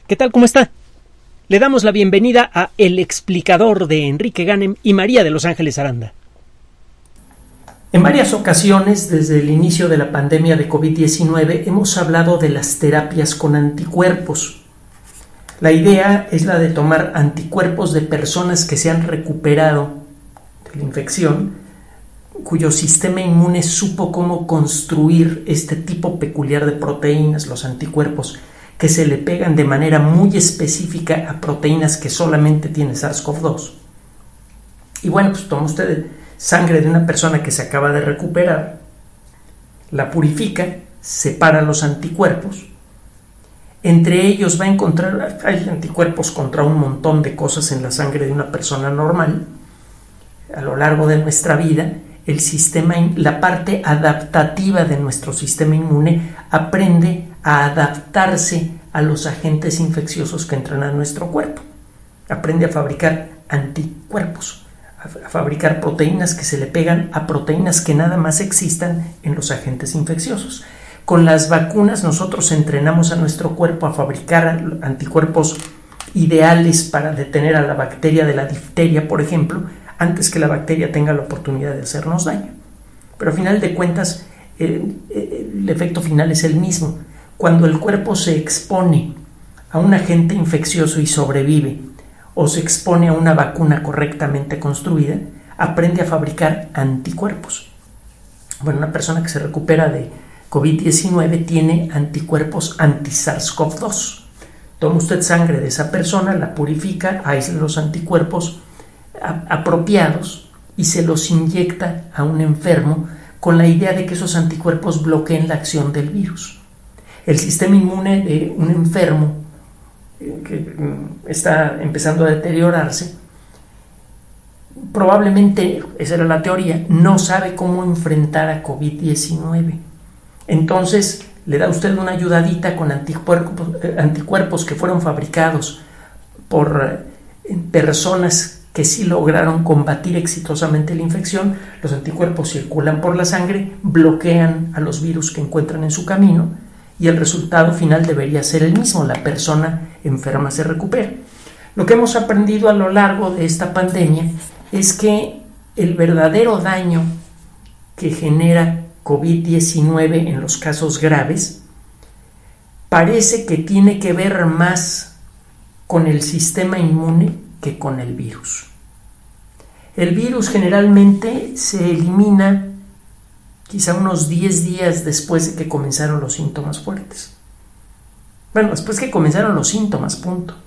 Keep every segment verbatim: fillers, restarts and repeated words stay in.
¿Qué tal? ¿Cómo está? Le damos la bienvenida a El Explicador de Enrique Ganem y María de Los Ángeles Aranda. En varias ocasiones, desde el inicio de la pandemia de COVID diecinueve, hemos hablado de las terapias con anticuerpos. La idea es la de tomar anticuerpos de personas que se han recuperado de la infección, cuyo sistema inmune supo cómo construir este tipo peculiar de proteínas, los anticuerpos, que se le pegan de manera muy específica a proteínas que solamente tiene SARS-CoV dos. Y bueno, pues toma usted sangre de una persona que se acaba de recuperar, la purifica, separa los anticuerpos. Entre ellos va a encontrar, hay anticuerpos contra un montón de cosas en la sangre de una persona normal. A lo largo de nuestra vida, el sistema, la parte adaptativa de nuestro sistema inmune aprende a adaptarse a los agentes infecciosos que entran a nuestro cuerpo. Aprende a fabricar anticuerpos, a fabricar proteínas que se le pegan a proteínas que nada más existan en los agentes infecciosos. Con las vacunas nosotros entrenamos a nuestro cuerpo a fabricar anticuerpos ideales para detener a la bacteria de la difteria, por ejemplo, antes que la bacteria tenga la oportunidad de hacernos daño. Pero al final de cuentas, el, el efecto final es el mismo. Cuando el cuerpo se expone a un agente infeccioso y sobrevive, o se expone a una vacuna correctamente construida, aprende a fabricar anticuerpos. Bueno, una persona que se recupera de COVID diecinueve tiene anticuerpos anti-SARS-CoV dos. Toma usted sangre de esa persona, la purifica, aísla los anticuerpos apropiados y se los inyecta a un enfermo con la idea de que esos anticuerpos bloqueen la acción del virus. El sistema inmune de un enfermo que está empezando a deteriorarse, probablemente, esa era la teoría, no sabe cómo enfrentar a COVID diecinueve. Entonces le da usted una ayudadita con anticuerpos, anticuerpos que fueron fabricados por personas que sí lograron combatir exitosamente la infección. Los anticuerpos circulan por la sangre, bloquean a los virus que encuentran en su camino y el resultado final debería ser el mismo: la persona enferma se recupera. Lo que hemos aprendido a lo largo de esta pandemia es que el verdadero daño que genera COVID diecinueve en los casos graves parece que tiene que ver más con el sistema inmune que con el virus. El virus generalmente se elimina quizá unos diez días después de que comenzaron los síntomas fuertes. Bueno, después que comenzaron los síntomas, punto.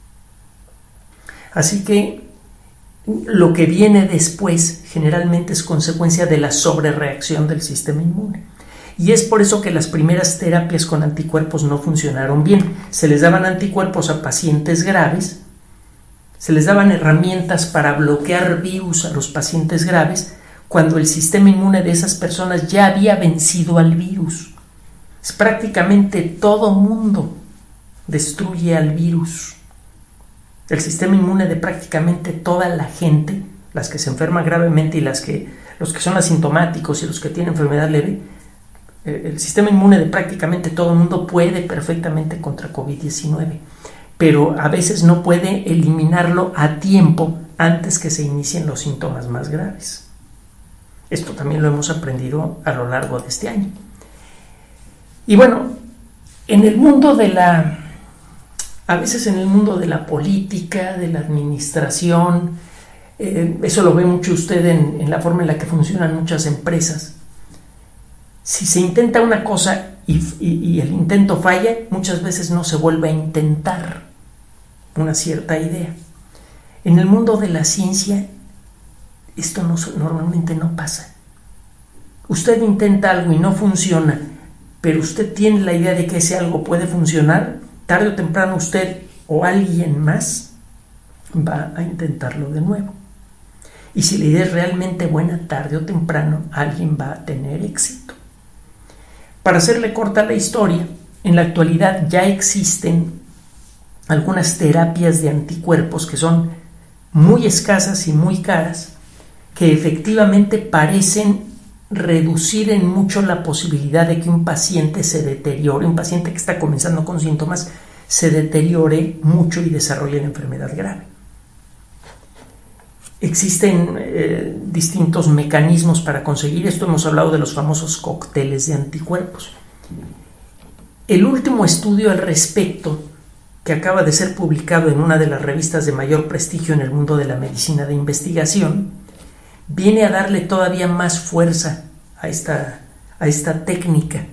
Así que lo que viene después generalmente es consecuencia de la sobrereacción del sistema inmune. Y es por eso que las primeras terapias con anticuerpos no funcionaron bien. Se les daban anticuerpos a pacientes graves, se les daban herramientas para bloquear virus a los pacientes graves, cuando el sistema inmune de esas personas ya había vencido al virus. Es prácticamente todo mundo destruye al virus. El sistema inmune de prácticamente toda la gente, las que se enferman gravemente y las que, los que son asintomáticos y los que tienen enfermedad leve, el sistema inmune de prácticamente todo el mundo puede perfectamente contra COVID diecinueve, pero a veces no puede eliminarlo a tiempo antes que se inicien los síntomas más graves. Esto también lo hemos aprendido a lo largo de este año. Y bueno, en el mundo de la, a veces en el mundo de la política, de la administración, eh, eso lo ve mucho usted en, en la forma en la que funcionan muchas empresas. Si se intenta una cosa y, y, y el intento falla, muchas veces no se vuelve a intentar una cierta idea. En el mundo de la ciencia, esto no, normalmente no pasa. Usted intenta algo y no funciona, pero usted tiene la idea de que ese algo puede funcionar, tarde o temprano usted o alguien más va a intentarlo de nuevo. Y si la idea es realmente buena, tarde o temprano alguien va a tener éxito. Para hacerle corta la historia, en la actualidad ya existen algunas terapias de anticuerpos que son muy escasas y muy caras, que efectivamente parecen reducir en mucho la posibilidad de que un paciente se deteriore, un paciente que está comenzando con síntomas se deteriore mucho y desarrolle la enfermedad grave. Existen eh, distintos mecanismos para conseguir esto. Hemos hablado de los famosos cócteles de anticuerpos. El último estudio al respecto, que acaba de ser publicado en una de las revistas de mayor prestigio en el mundo de la medicina de investigación, viene a darle todavía más fuerza a esta, a esta técnica.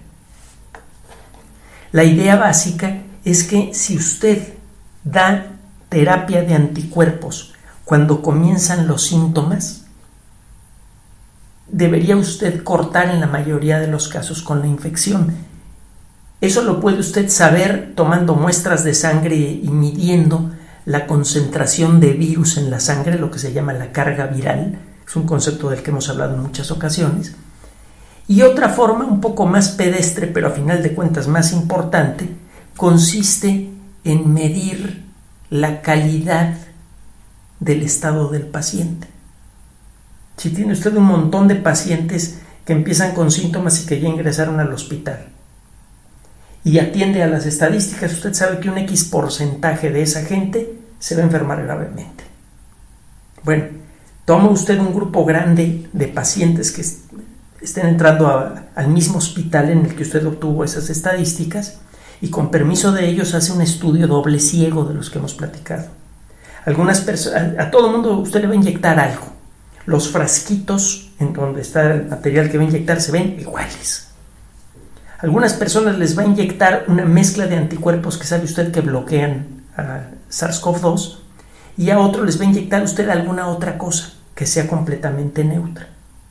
La idea básica es que si usted da terapia de anticuerpos cuando comienzan los síntomas, debería usted cortar en la mayoría de los casos con la infección. Eso lo puede usted saber tomando muestras de sangre y midiendo la concentración de virus en la sangre, lo que se llama la carga viral. Es un concepto del que hemos hablado en muchas ocasiones. Y otra forma un poco más pedestre, pero a final de cuentas más importante, consiste en medir la calidad del estado del paciente. Si tiene usted un montón de pacientes que empiezan con síntomas y que ya ingresaron al hospital y atiende a las estadísticas, usted sabe que un X porcentaje de esa gente se va a enfermar gravemente. Bueno, toma usted un grupo grande de pacientes que estén entrando a, al mismo hospital en el que usted obtuvo esas estadísticas y con permiso de ellos hace un estudio doble ciego de los que hemos platicado. Algunas personas, a todo mundo usted le va a inyectar algo. Los frasquitos en donde está el material que va a inyectar se ven iguales. Algunas personas les va a inyectar una mezcla de anticuerpos que sabe usted que bloquean a SARS CoV dos, y a otros les va a inyectar usted alguna otra cosa que sea completamente neutra.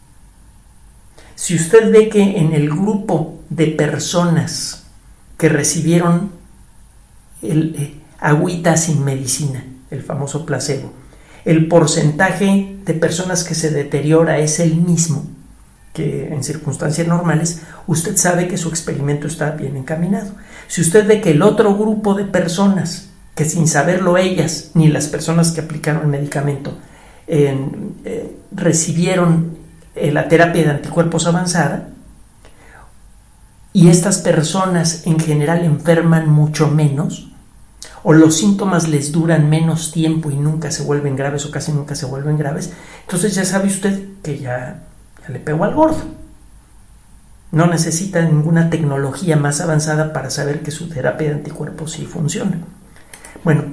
Si usted ve que en el grupo de personas que recibieron el, eh, agüita sin medicina, el famoso placebo, el porcentaje de personas que se deteriora es el mismo que en circunstancias normales, usted sabe que su experimento está bien encaminado. Si usted ve que el otro grupo de personas, que sin saberlo ellas, ni las personas que aplicaron el medicamento, eh, eh, recibieron eh, la terapia de anticuerpos avanzada, y estas personas en general enferman mucho menos, o los síntomas les duran menos tiempo y nunca se vuelven graves o casi nunca se vuelven graves, entonces ya sabe usted que ya, ya le pegó al gordo. No necesita ninguna tecnología más avanzada para saber que su terapia de anticuerpos sí funciona. Bueno,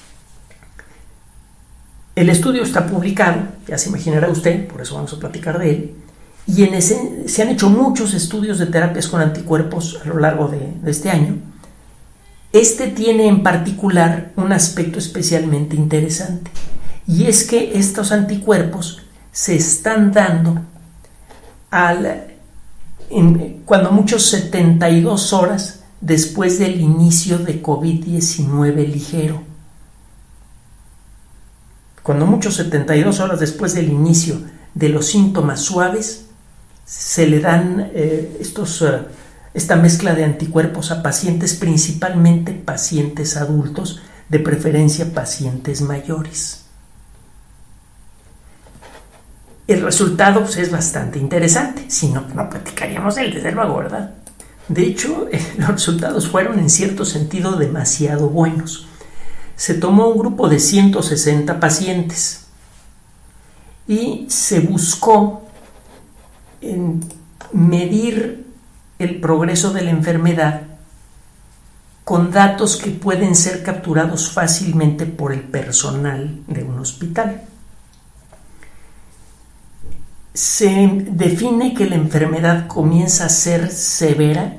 el estudio está publicado, ya se imaginará usted, por eso vamos a platicar de él, y en ese, se han hecho muchos estudios de terapias con anticuerpos a lo largo de, de este año. Este tiene en particular un aspecto especialmente interesante, y es que estos anticuerpos se están dando al, en, cuando muchos setenta y dos horas después del inicio de COVID diecinueve ligero. Cuando muchos setenta y dos horas después del inicio de los síntomas suaves, se le dan eh, estos... Uh, esta mezcla de anticuerpos a pacientes, principalmente pacientes adultos, de preferencia pacientes mayores. El resultado pues, es bastante interesante, si no, no platicaríamos de él, desde luego, ¿verdad? De hecho, eh, los resultados fueron en cierto sentido demasiado buenos. Se tomó un grupo de ciento sesenta pacientes y se buscó en medir el progreso de la enfermedad con datos que pueden ser capturados fácilmente por el personal de un hospital. Se define que la enfermedad comienza a ser severa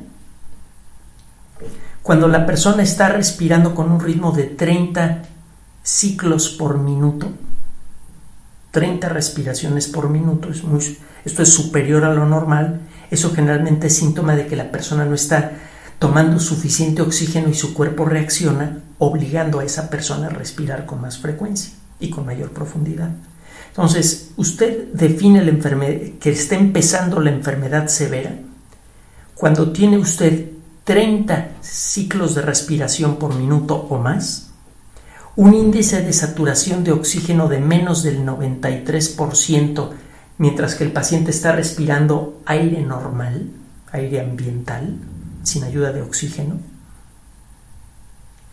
cuando la persona está respirando con un ritmo de treinta ciclos por minuto, treinta respiraciones por minuto. Es muy, esto es superior a lo normal. Eso generalmente es síntoma de que la persona no está tomando suficiente oxígeno y su cuerpo reacciona, obligando a esa persona a respirar con más frecuencia y con mayor profundidad. Entonces, usted define la enfermedad, que está empezando la enfermedad severa cuando tiene usted treinta ciclos de respiración por minuto o más, un índice de saturación de oxígeno de menos del noventa y tres por ciento, mientras que el paciente está respirando aire normal, aire ambiental, sin ayuda de oxígeno,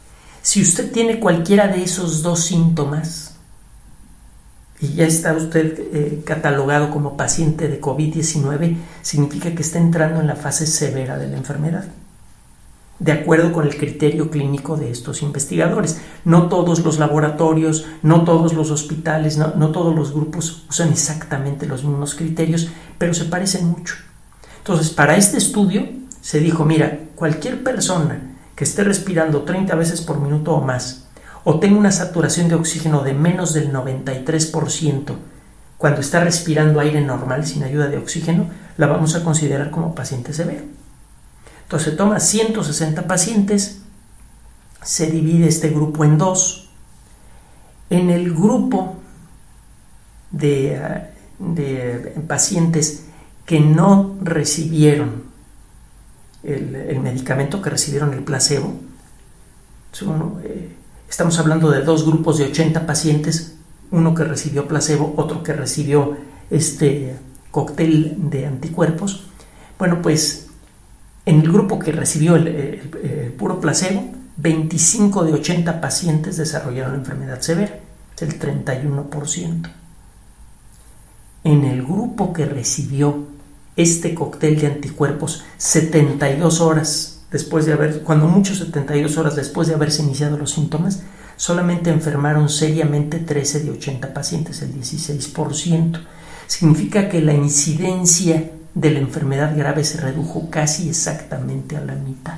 Si usted tiene cualquiera de esos dos síntomas y ya está usted eh, catalogado como paciente de COVID diecinueve, significa que está entrando en la fase severa de la enfermedad, de acuerdo con el criterio clínico de estos investigadores. No todos los laboratorios, no todos los hospitales, no, no todos los grupos usan exactamente los mismos criterios, pero se parecen mucho. Entonces, para este estudio se dijo, mira, cualquier persona que esté respirando treinta veces por minuto o más, o tenga una saturación de oxígeno de menos del noventa y tres por ciento cuando está respirando aire normal sin ayuda de oxígeno, la vamos a considerar como paciente severo. Entonces se toma ciento sesenta pacientes, se divide este grupo en dos. En el grupo de, de pacientes que no recibieron el, el medicamento, que recibieron el placebo, son, eh, estamos hablando de dos grupos de ochenta pacientes, uno que recibió placebo, otro que recibió este cóctel de anticuerpos. Bueno, pues en el grupo que recibió el, el, el puro placebo, veinticinco de ochenta pacientes desarrollaron enfermedad severa, es el treinta y uno por ciento. En el grupo que recibió este cóctel de anticuerpos, setenta y dos horas después de haber, cuando mucho setenta y dos horas después de haberse iniciado los síntomas, solamente enfermaron seriamente trece de ochenta pacientes, el dieciséis por ciento. Significa que la incidencia de la enfermedad grave se redujo casi exactamente a la mitad.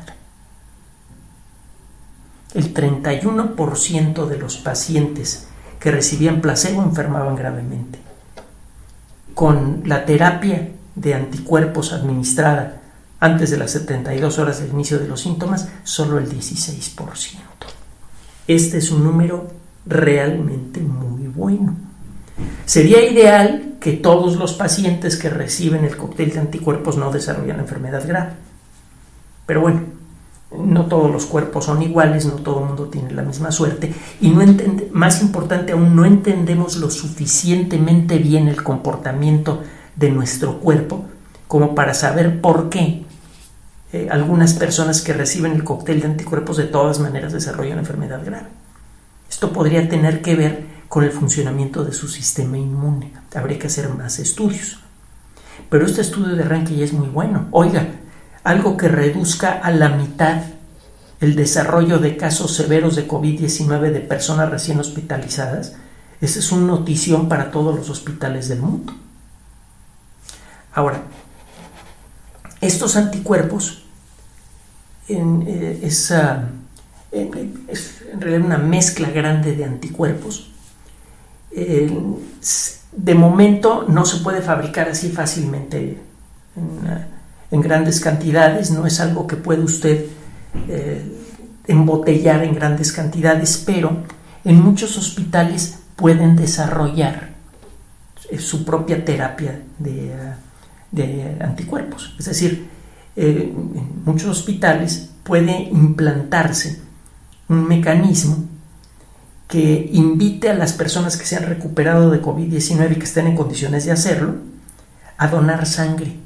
El treinta y uno por ciento de los pacientes que recibían placebo enfermaban gravemente. Con la terapia de anticuerpos administrada antes de las setenta y dos horas del inicio de los síntomas, solo el dieciséis por ciento. Este es un número realmente muy bueno. Sería ideal que todos los pacientes que reciben el cóctel de anticuerpos no desarrollan enfermedad grave. Pero bueno, no todos los cuerpos son iguales, no todo el mundo tiene la misma suerte y no entende, más importante aún, no entendemos lo suficientemente bien el comportamiento de nuestro cuerpo como para saber por qué eh, algunas personas que reciben el cóctel de anticuerpos de todas maneras desarrollan enfermedad grave. Esto podría tener que ver con el funcionamiento de su sistema inmune. Habría que hacer más estudios. Pero este estudio de arranque ya es muy bueno. Oiga, algo que reduzca a la mitad el desarrollo de casos severos de COVID diecinueve de personas recién hospitalizadas, esa es una notición para todos los hospitales del mundo. Ahora, estos anticuerpos en, eh, es, uh, en, es en realidad una mezcla grande de anticuerpos. Eh, de momento no se puede fabricar así fácilmente en, uh, en grandes cantidades, no es algo que puede usted eh, embotellar en grandes cantidades, pero en muchos hospitales pueden desarrollar eh, su propia terapia de uh, de anticuerpos. Es decir, eh, en muchos hospitales puede implantarse un mecanismo que invite a las personas que se han recuperado de COVID diecinueve y que estén en condiciones de hacerlo a donar sangre.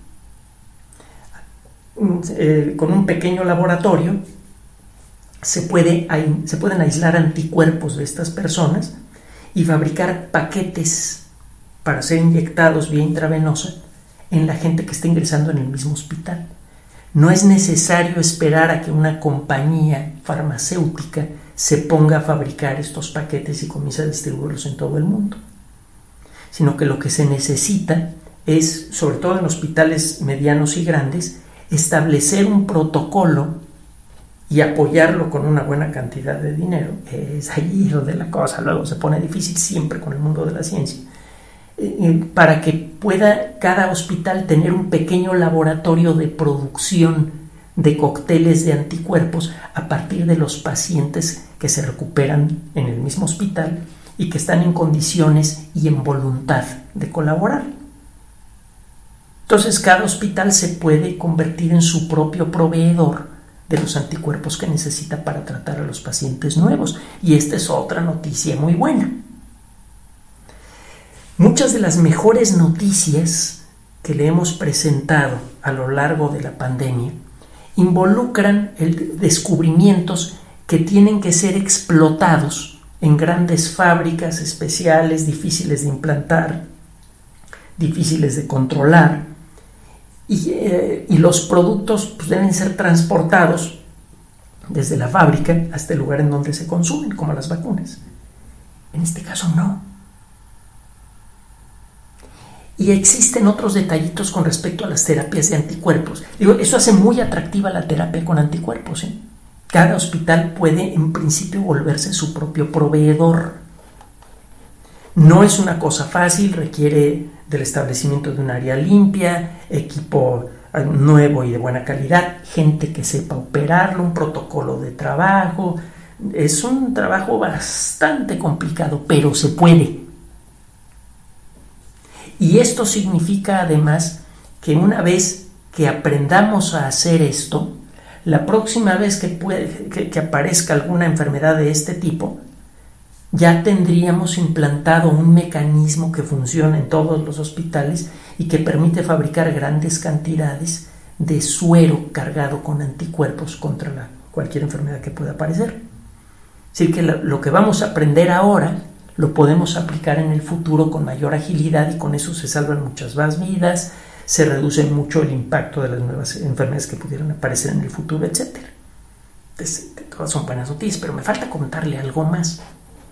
Eh, con un pequeño laboratorio se, puede, se pueden aislar anticuerpos de estas personas y fabricar paquetes para ser inyectados vía intravenosa en la gente que está ingresando en el mismo hospital. No es necesario esperar a que una compañía farmacéutica se ponga a fabricar estos paquetes y comience a distribuirlos en todo el mundo, sino que lo que se necesita es, sobre todo en hospitales medianos y grandes, establecer un protocolo y apoyarlo con una buena cantidad de dinero. Es allí donde la cosa luego se pone difícil, siempre con el mundo de la ciencia, para que pueda cada hospital tener un pequeño laboratorio de producción de cócteles de anticuerpos a partir de los pacientes que se recuperan en el mismo hospital y que están en condiciones y en voluntad de colaborar. Entonces cada hospital se puede convertir en su propio proveedor de los anticuerpos que necesita para tratar a los pacientes nuevos, y esta es otra noticia muy buena. Muchas de las mejores noticias que le hemos presentado a lo largo de la pandemia involucran el descubrimientos que tienen que ser explotados en grandes fábricas especiales, difíciles de implantar, difíciles de controlar, y, eh, y los productos pues, deben ser transportados desde la fábrica hasta el lugar en donde se consumen, como las vacunas. En este caso no. Y existen otros detallitos con respecto a las terapias de anticuerpos. Digo, eso hace muy atractiva la terapia con anticuerpos, ¿eh? Cada hospital puede en principio volverse su propio proveedor. No es una cosa fácil, requiere del establecimiento de un área limpia, equipo nuevo y de buena calidad, gente que sepa operarlo, un protocolo de trabajo. Es un trabajo bastante complicado, pero se puede. Y esto significa además que una vez que aprendamos a hacer esto, la próxima vez que, puede, que, que aparezca alguna enfermedad de este tipo, ya tendríamos implantado un mecanismo que funciona en todos los hospitales y que permite fabricar grandes cantidades de suero cargado con anticuerpos contra la, cualquier enfermedad que pueda aparecer. Es decir, que lo, lo que vamos a aprender ahora lo podemos aplicar en el futuro con mayor agilidad y con eso se salvan muchas más vidas, se reduce mucho el impacto de las nuevas enfermedades que pudieran aparecer en el futuro, etcétera. Entonces, todas son buenas noticias, pero me falta contarle algo más.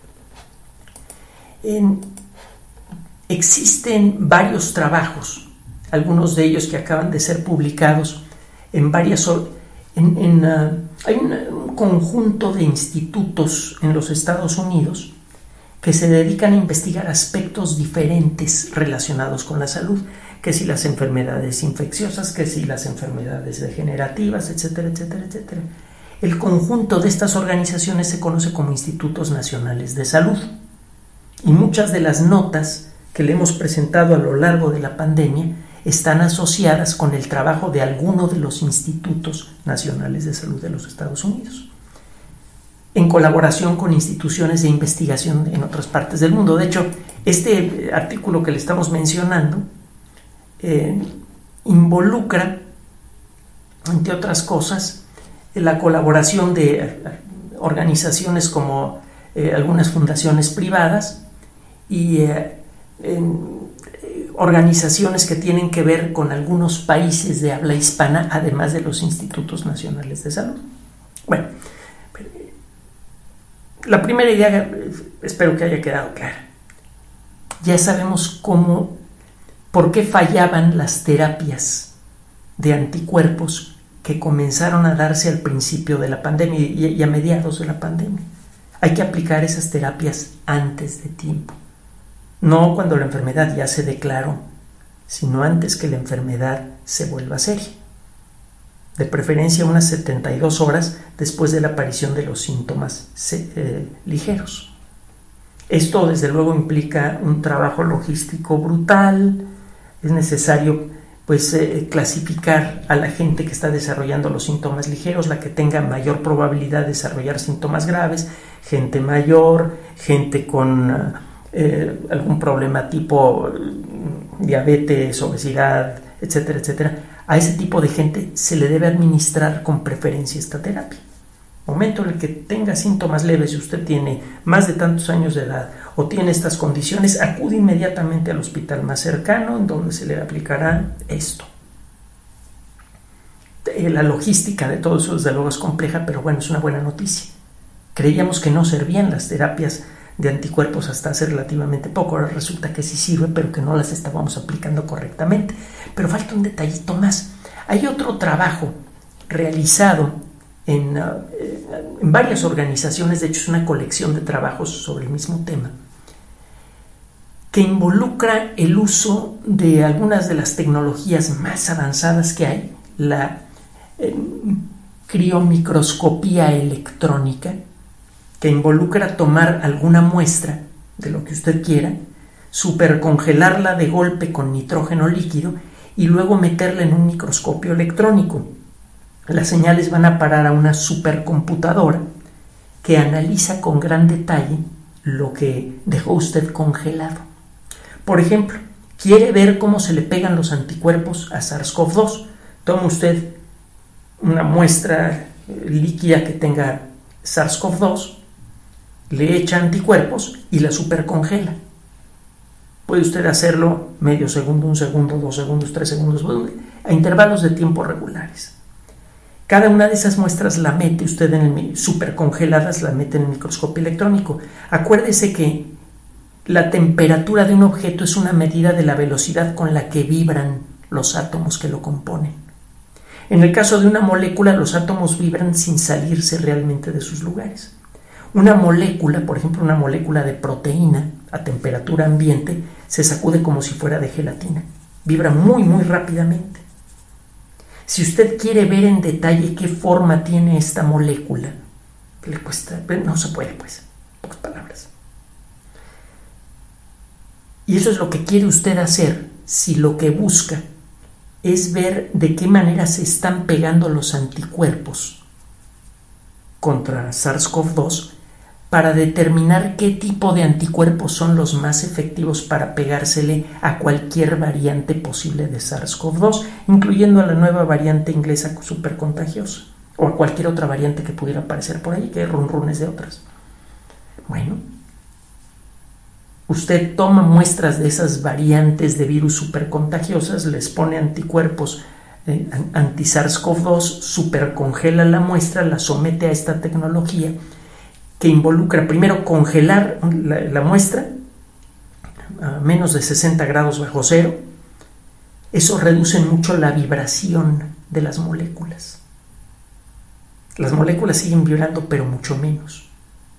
En, existen varios trabajos, algunos de ellos que acaban de ser publicados en varias... En, en, uh, hay una, un conjunto de institutos en los Estados Unidos que se dedican a investigar aspectos diferentes relacionados con la salud, que si las enfermedades infecciosas, que si las enfermedades degenerativas, etcétera, etcétera, etcétera. El conjunto de estas organizaciones se conoce como Institutos Nacionales de Salud. Y muchas de las notas que le hemos presentado a lo largo de la pandemia están asociadas con el trabajo de alguno de los Institutos Nacionales de Salud de los Estados Unidos, en colaboración con instituciones de investigación en otras partes del mundo. De hecho, este artículo que le estamos mencionando eh, involucra, entre otras cosas, la colaboración de organizaciones como eh, algunas fundaciones privadas y eh, en, eh, organizaciones que tienen que ver con algunos países de habla hispana, además de los Institutos Nacionales de Salud. Bueno, la primera idea, espero que haya quedado clara. Ya sabemos cómo, por qué fallaban las terapias de anticuerpos que comenzaron a darse al principio de la pandemia y a mediados de la pandemia. Hay que aplicar esas terapias antes de tiempo. No cuando la enfermedad ya se declaró, sino antes que la enfermedad se vuelva seria. De preferencia unas setenta y dos horas después de la aparición de los síntomas eh, ligeros. Esto desde luego implica un trabajo logístico brutal. Es necesario pues eh, clasificar a la gente que está desarrollando los síntomas ligeros, la que tenga mayor probabilidad de desarrollar síntomas graves, gente mayor, gente con eh, algún problema tipo diabetes, obesidad, etcétera, etcétera. A ese tipo de gente se le debe administrar con preferencia esta terapia. Momento en el que tenga síntomas leves y usted tiene más de tantos años de edad o tiene estas condiciones, acude inmediatamente al hospital más cercano en donde se le aplicará esto. La logística de todo eso desde luego es compleja, pero bueno, es una buena noticia. Creíamos que no servían las terapias de anticuerpos hasta hace relativamente poco, ahora resulta que sí sirve, pero que no las estábamos aplicando correctamente. Pero falta un detallito más. Hay otro trabajo realizado en, uh, en varias organizaciones, de hecho es una colección de trabajos sobre el mismo tema, que involucra el uso de algunas de las tecnologías más avanzadas que hay, la eh, criomicroscopía electrónica, que involucra tomar alguna muestra de lo que usted quiera, supercongelarla de golpe con nitrógeno líquido y luego meterla en un microscopio electrónico. Las señales van a parar a una supercomputadora que analiza con gran detalle lo que dejó usted congelado. Por ejemplo, quiere ver cómo se le pegan los anticuerpos a SARS-CoV dos. Toma usted una muestra líquida que tenga SARS CoV dos, le echa anticuerpos y la supercongela. Puede usted hacerlo medio segundo, un segundo, dos segundos, tres segundos, a intervalos de tiempo regulares. Cada una de esas muestras la mete usted en el supercongeladas, la mete en el microscopio electrónico. Acuérdese que la temperatura de un objeto es una medida de la velocidad con la que vibran los átomos que lo componen. En el caso de una molécula, los átomos vibran sin salirse realmente de sus lugares. Una molécula, por ejemplo, una molécula de proteína a temperatura ambiente, se sacude como si fuera de gelatina. Vibra muy, muy rápidamente. Si usted quiere ver en detalle qué forma tiene esta molécula, le cuesta, no se puede, pues, pocas palabras. Y eso es lo que quiere usted hacer si lo que busca es ver de qué manera se están pegando los anticuerpos contra SARS CoV dos para determinar qué tipo de anticuerpos son los más efectivos para pegársele a cualquier variante posible de SARS CoV dos, incluyendo a la nueva variante inglesa supercontagiosa o a cualquier otra variante que pudiera aparecer por ahí, que hay runrunes de otras. Bueno, usted toma muestras de esas variantes de virus supercontagiosas, les pone anticuerpos eh, anti-SARS CoV dos, supercongela la muestra, la somete a esta tecnología que involucra primero congelar la, la muestra a menos de sesenta grados bajo cero. Eso reduce mucho la vibración de las moléculas. Las moléculas siguen vibrando, pero mucho menos.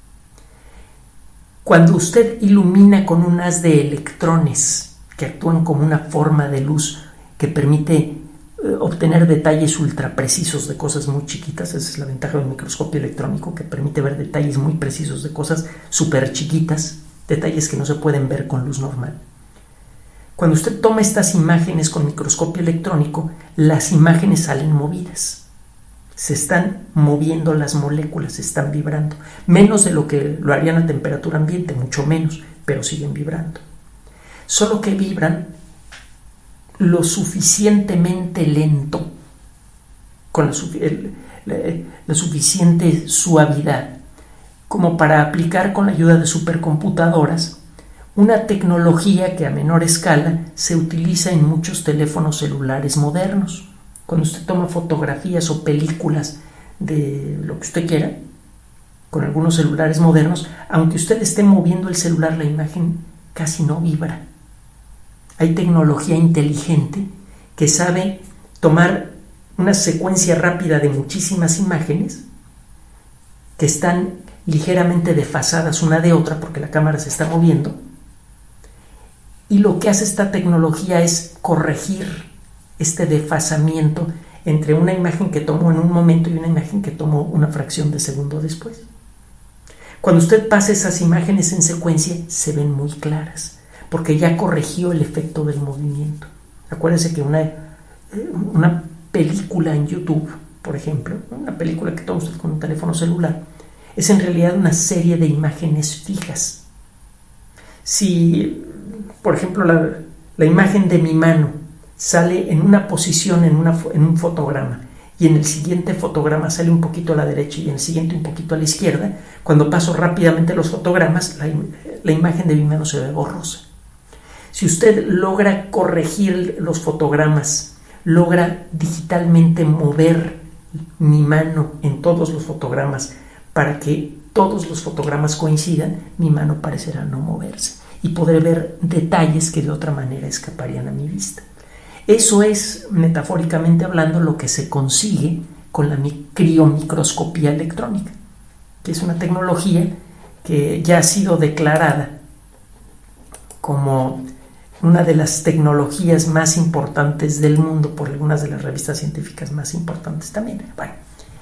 Cuando usted ilumina con un haz de electrones que actúan como una forma de luz que permite eh, obtener detalles ultra precisos de cosas muy chiquitas, esa es la ventaja del microscopio electrónico, que permite ver detalles muy precisos de cosas súper chiquitas, detalles que no se pueden ver con luz normal. Cuando usted toma estas imágenes con microscopio electrónico, las imágenes salen movidas. Se están moviendo las moléculas, se están vibrando. Menos de lo que lo harían a temperatura ambiente, mucho menos, pero siguen vibrando. Solo que vibran lo suficientemente lento, con la, el, la, la suficiente suavidad, como para aplicar con la ayuda de supercomputadoras una tecnología que a menor escala se utiliza en muchos teléfonos celulares modernos. Cuando usted toma fotografías o películas de lo que usted quiera, con algunos celulares modernos, aunque usted esté moviendo el celular, la imagen casi no vibra. Hay tecnología inteligente que sabe tomar una secuencia rápida de muchísimas imágenes que están ligeramente desfasadas una de otra porque la cámara se está moviendo, y lo que hace esta tecnología es corregir este desfasamiento entre una imagen que tomó en un momento y una imagen que tomó una fracción de segundo después. Cuando usted pasa esas imágenes en secuencia, se ven muy claras, porque ya corrigió el efecto del movimiento. Acuérdense que una, una película en YouTube, por ejemplo, una película que toma usted con un teléfono celular, es en realidad una serie de imágenes fijas. Si, por ejemplo, la, la imagen de mi mano sale en una posición en, una, en un fotograma y en el siguiente fotograma sale un poquito a la derecha y en el siguiente un poquito a la izquierda, cuando paso rápidamente los fotogramas, la, la imagen de mi mano se ve borrosa. Si usted logra corregir los fotogramas, logra digitalmente mover mi mano en todos los fotogramas para que todos los fotogramas coincidan, mi mano parecerá no moverse y podré ver detalles que de otra manera escaparían a mi vista. Eso es, metafóricamente hablando, lo que se consigue con la criomicroscopía electrónica, que es una tecnología que ya ha sido declarada como una de las tecnologías más importantes del mundo por algunas de las revistas científicas más importantes también. Bueno,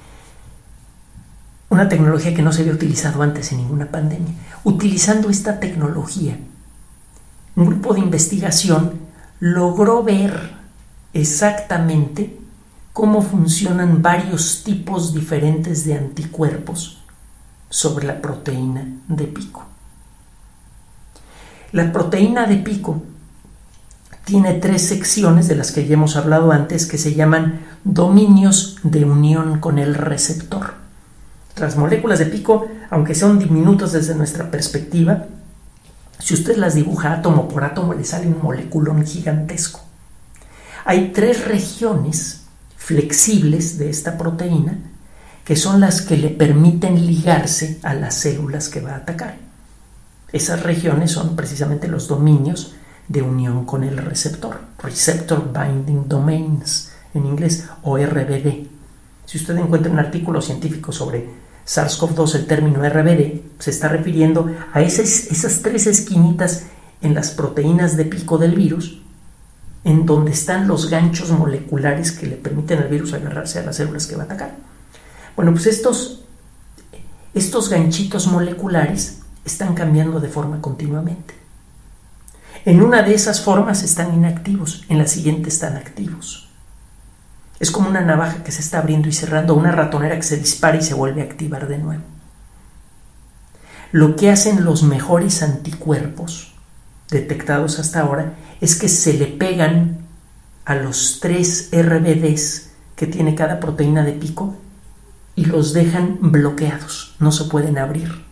una tecnología que no se había utilizado antes en ninguna pandemia. Utilizando esta tecnología, un grupo de investigación logró ver exactamente cómo funcionan varios tipos diferentes de anticuerpos sobre la proteína de pico. La proteína de pico tiene tres secciones de las que ya hemos hablado antes, que se llaman dominios de unión con el receptor. Las moléculas de pico, aunque son diminutas desde nuestra perspectiva, si usted las dibuja átomo por átomo, le sale un moleculón gigantesco. Hay tres regiones flexibles de esta proteína que son las que le permiten ligarse a las células que va a atacar. Esas regiones son precisamente los dominios de unión con el receptor, Receptor Binding Domains, en inglés, o R B D. Si usted encuentra un artículo científico sobre SARS-CoV dos, el término R B D se está refiriendo a esas, esas tres esquinitas en las proteínas de pico del virus, en donde están los ganchos moleculares que le permiten al virus agarrarse a las células que va a atacar. Bueno, pues estos, estos ganchitos moleculares están cambiando de forma continuamente. En una de esas formas están inactivos, en la siguiente están activos. Es como una navaja que se está abriendo y cerrando, una ratonera que se dispara y se vuelve a activar de nuevo. Lo que hacen los mejores anticuerpos detectados hasta ahora es que se le pegan a los tres R B Ds que tiene cada proteína de pico y los dejan bloqueados, no se pueden abrir.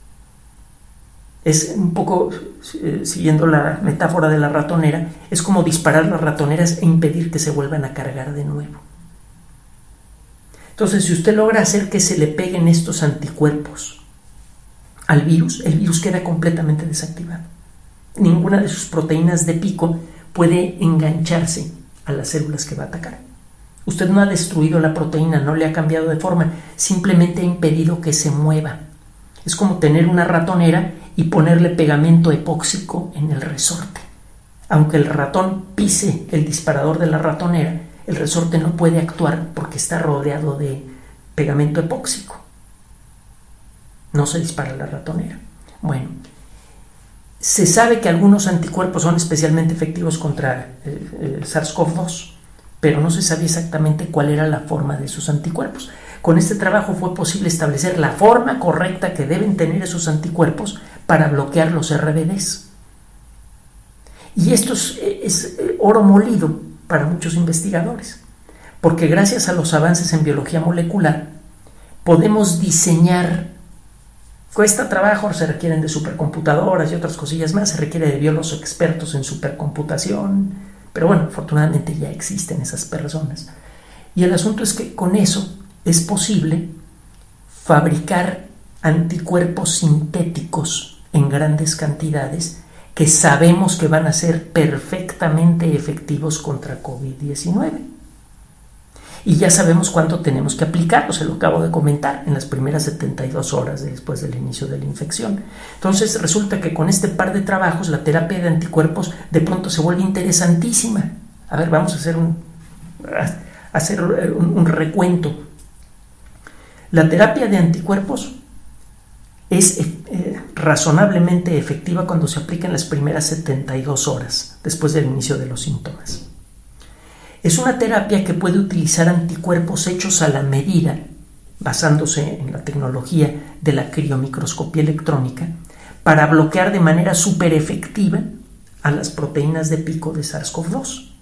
Es un poco, eh, siguiendo la metáfora de la ratonera, es como disparar las ratoneras e impedir que se vuelvan a cargar de nuevo. Entonces, si usted logra hacer que se le peguen estos anticuerpos al virus, el virus queda completamente desactivado. Ninguna de sus proteínas de pico puede engancharse a las células que va a atacar. Usted no ha destruido la proteína, no le ha cambiado de forma, simplemente ha impedido que se mueva. Es como tener una ratonera y ponerle pegamento epóxico en el resorte. Aunque el ratón pise el disparador de la ratonera, el resorte no puede actuar porque está rodeado de pegamento epóxico. No se dispara la ratonera. Bueno, se sabe que algunos anticuerpos son especialmente efectivos contra el, el SARS-CoV dos, pero no se sabía exactamente cuál era la forma de esos anticuerpos. Con este trabajo fue posible establecer la forma correcta que deben tener esos anticuerpos para bloquear los R B Ds. Y esto es, es oro molido para muchos investigadores, porque gracias a los avances en biología molecular podemos diseñar. Cuesta trabajo, se requieren de supercomputadoras y otras cosillas más, se requiere de biólogos expertos en supercomputación, pero bueno, afortunadamente ya existen esas personas. Y el asunto es que con eso es posible fabricar anticuerpos sintéticos en grandes cantidades que sabemos que van a ser perfectamente efectivos contra COVID diecinueve. Y ya sabemos cuánto tenemos que aplicarlo, se lo acabo de comentar, en las primeras setenta y dos horas después del inicio de la infección. Entonces resulta que con este par de trabajos la terapia de anticuerpos de pronto se vuelve interesantísima. A ver, vamos a hacer un, a hacer un, un recuento. La terapia de anticuerpos es eh, razonablemente efectiva cuando se aplica en las primeras setenta y dos horas después del inicio de los síntomas. Es una terapia que puede utilizar anticuerpos hechos a la medida, basándose en la tecnología de la criomicroscopía electrónica, para bloquear de manera súper efectiva a las proteínas de pico de SARS-CoV dos.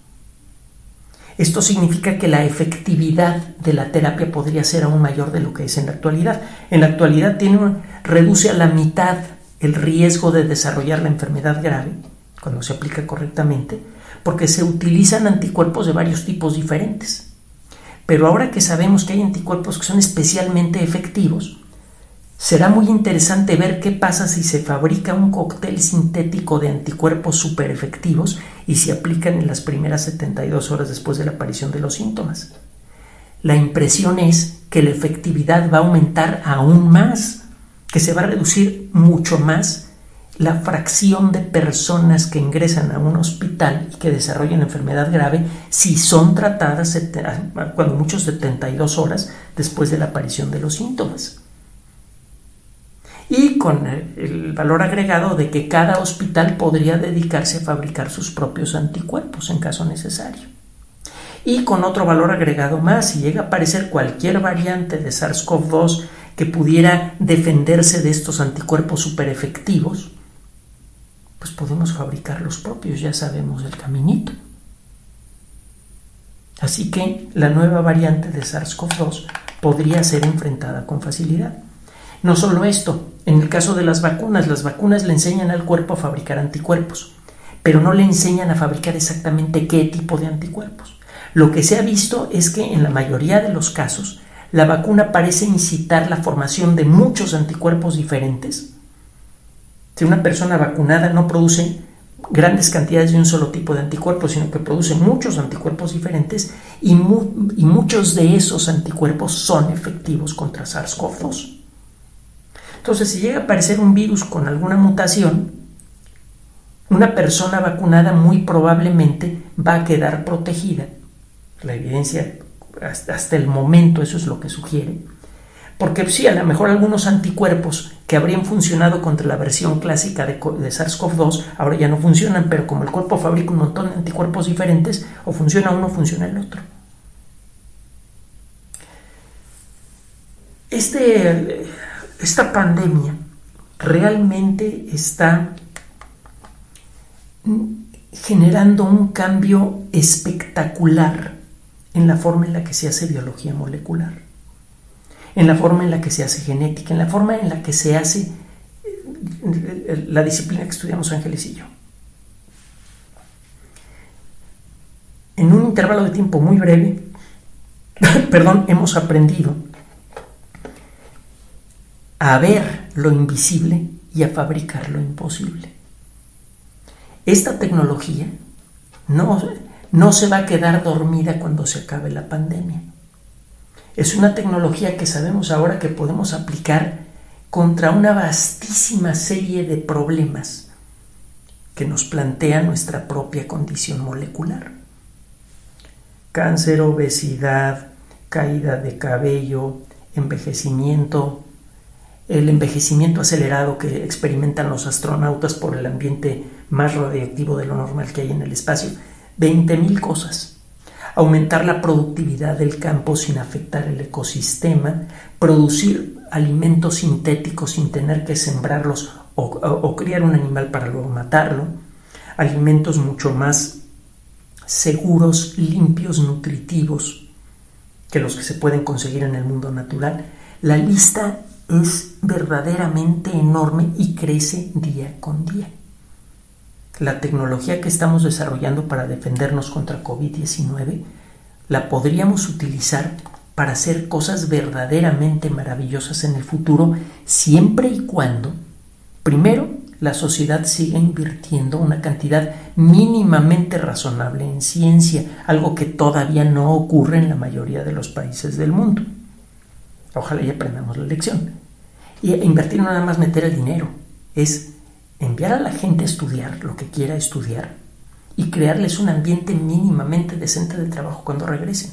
Esto significa que la efectividad de la terapia podría ser aún mayor de lo que es en la actualidad. En la actualidad tiene un, reduce a la mitad el riesgo de desarrollar la enfermedad grave, cuando se aplica correctamente, porque se utilizan anticuerpos de varios tipos diferentes. Pero ahora que sabemos que hay anticuerpos que son especialmente efectivos, será muy interesante ver qué pasa si se fabrica un cóctel sintético de anticuerpos súper efectivos y se aplican en las primeras setenta y dos horas después de la aparición de los síntomas. La impresión es que la efectividad va a aumentar aún más, que se va a reducir mucho más la fracción de personas que ingresan a un hospital y que desarrollan enfermedad grave si son tratadas cuando mucho setenta y dos horas después de la aparición de los síntomas. Y con el valor agregado de que cada hospital podría dedicarse a fabricar sus propios anticuerpos en caso necesario. Y con otro valor agregado más, si llega a aparecer cualquier variante de SARS-CoV dos que pudiera defenderse de estos anticuerpos súper efectivos, pues podemos fabricar los propios, ya sabemos el caminito. Así que la nueva variante de SARS-CoV dos podría ser enfrentada con facilidad. No solo esto, en el caso de las vacunas, las vacunas le enseñan al cuerpo a fabricar anticuerpos, pero no le enseñan a fabricar exactamente qué tipo de anticuerpos. Lo que se ha visto es que en la mayoría de los casos, la vacuna parece incitar la formación de muchos anticuerpos diferentes. Si una persona vacunada no produce grandes cantidades de un solo tipo de anticuerpos, sino que produce muchos anticuerpos diferentes y, mu y muchos de esos anticuerpos son efectivos contra SARS-CoV dos. Entonces, si llega a aparecer un virus con alguna mutación, una persona vacunada muy probablemente va a quedar protegida. La evidencia hasta, hasta el momento eso es lo que sugiere. Porque sí, a lo mejor algunos anticuerpos que habrían funcionado contra la versión clásica de, de SARS-CoV dos ahora ya no funcionan, pero como el cuerpo fabrica un montón de anticuerpos diferentes, o funciona uno o funciona el otro. Este, esta pandemia realmente está generando un cambio espectacular en la forma en la que se hace biología molecular, en la forma en la que se hace genética, en la forma en la que se hace la disciplina que estudiamos Ángeles y yo. En un intervalo de tiempo muy breve, perdón, hemos aprendido a ver lo invisible y a fabricar lo imposible. Esta tecnología no, no se va a quedar dormida cuando se acabe la pandemia. Es una tecnología que sabemos ahora que podemos aplicar contra una vastísima serie de problemas que nos plantea nuestra propia condición molecular. Cáncer, obesidad, caída de cabello, envejecimiento, el envejecimiento acelerado que experimentan los astronautas por el ambiente más radiactivo de lo normal que hay en el espacio, veinte mil cosas. Aumentar la productividad del campo sin afectar el ecosistema, producir alimentos sintéticos sin tener que sembrarlos o, o, o criar un animal para luego matarlo, alimentos mucho más seguros, limpios, nutritivos que los que se pueden conseguir en el mundo natural. La lista es verdaderamente enorme y crece día con día. La tecnología que estamos desarrollando para defendernos contra COVID diecinueve la podríamos utilizar para hacer cosas verdaderamente maravillosas en el futuro, siempre y cuando, primero, la sociedad siga invirtiendo una cantidad mínimamente razonable en ciencia, algo que todavía no ocurre en la mayoría de los países del mundo. Ojalá y aprendamos la lección. Y invertir no nada más meter el dinero, es enviar a la gente a estudiar lo que quiera estudiar y crearles un ambiente mínimamente decente de trabajo cuando regresen.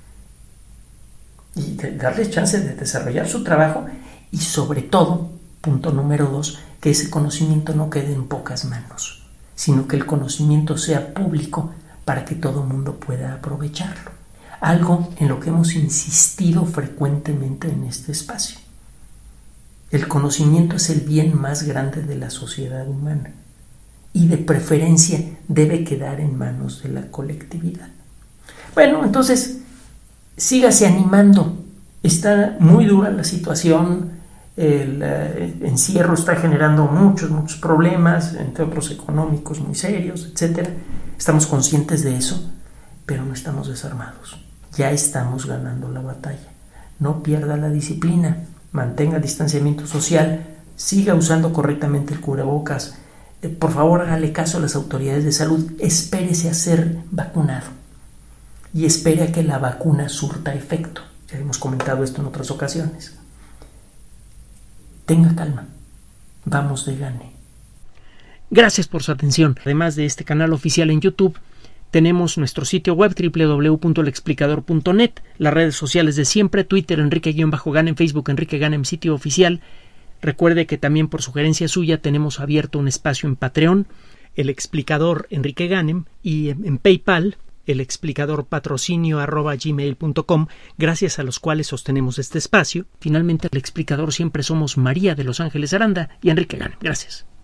Y darles chance de desarrollar su trabajo y sobre todo, punto número dos, que ese conocimiento no quede en pocas manos, sino que el conocimiento sea público para que todo el mundo pueda aprovecharlo. Algo en lo que hemos insistido frecuentemente en este espacio. El conocimiento es el bien más grande de la sociedad humana y de preferencia debe quedar en manos de la colectividad. Bueno, entonces, sígase animando. Está muy dura la situación, el eh, encierro está generando muchos, muchos problemas, entre otros económicos muy serios, etcétera. Estamos conscientes de eso, pero no estamos desarmados. Ya estamos ganando la batalla. No pierda la disciplina. Mantenga distanciamiento social, siga usando correctamente el cubrebocas, eh, por favor hágale caso a las autoridades de salud, espérese a ser vacunado y espere a que la vacuna surta efecto. Ya hemos comentado esto en otras ocasiones. Tenga calma, vamos de gane. Gracias por su atención. Además de este canal oficial en YouTube, tenemos nuestro sitio web doble u doble u doble u punto el explicador punto net, las redes sociales de siempre, Twitter Enrique-Ganem, Facebook Enrique Ganem, sitio oficial. Recuerde que también por sugerencia suya tenemos abierto un espacio en Patreon, el explicador Enrique Ganem, y en PayPal, el explicador patrocinio arroba gmail punto com, gracias a los cuales sostenemos este espacio. Finalmente, el explicador siempre somos María de Los Ángeles Aranda y Enrique Ganem. Gracias.